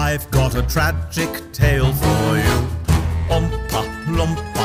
I've got a tragic tale for you. Oompa loompa